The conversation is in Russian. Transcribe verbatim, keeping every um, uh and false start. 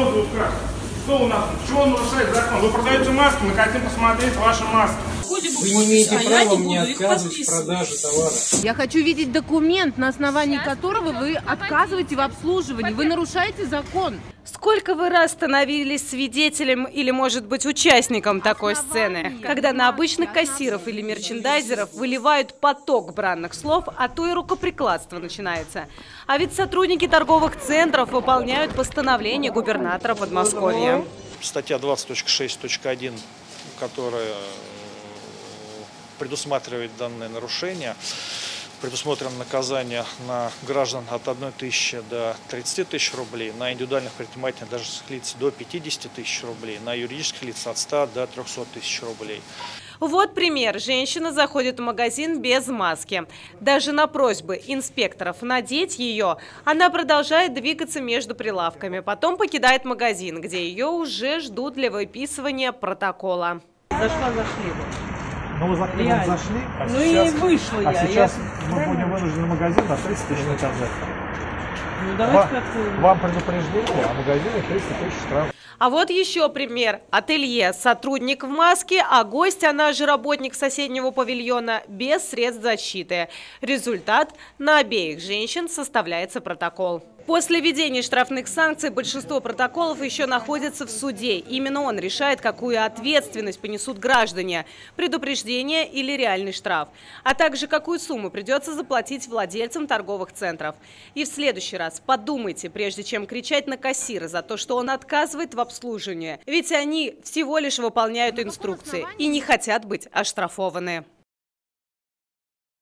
отзывы как? Что у нас? Чего он нарушает закон? Вы продаете маски, мы хотим посмотреть ваши маски. Вы не имеете а права не мне буду отказывать в продаже товара. Я хочу видеть документ, на основании которого вы отказываете в обслуживании. Вы нарушаете закон. Сколько вы раз становились свидетелем или, может быть, участником такой сцены, когда на обычных кассиров или мерчендайзеров выливают поток бранных слов, а то и рукоприкладство начинается. А ведь сотрудники торговых центров выполняют постановление губернатора Подмосковья. Статья двадцать точка шесть точка один, которая предусматривает данное нарушение, предусмотрено наказание на граждан от одной тысячи до тридцати тысяч рублей, на индивидуальных предпринимательных даже лиц до пятидесяти тысяч рублей, на юридических лиц от ста до трёхсот тысяч рублей. Вот пример. Женщина заходит в магазин без маски. Даже на просьбы инспекторов надеть ее, она продолжает двигаться между прилавками. Потом покидает магазин, где ее уже ждут для выписывания протокола. Зашла, зашли. Ну, вы закрыли, зашли, а ну сейчас, и вышла а я. сейчас я... мы будем вынуждены магазин на тридцать тысяч наказать. Ну, давайте вам, как-то... вам предупреждение, а магазине тридцать тысяч штраф. А вот еще пример. Ателье. Сотрудник в маске, а гость, она же работник соседнего павильона, без средств защиты. Результат: на обеих женщин составляется протокол. После введения штрафных санкций большинство протоколов еще находятся в суде. Именно он решает, какую ответственность понесут граждане – предупреждение или реальный штраф, а также какую сумму придется заплатить владельцам торговых центров. И в следующий раз подумайте, прежде чем кричать на кассира за то, что он отказывает в обслуживании. Ведь они всего лишь выполняют инструкции и не хотят быть оштрафованы.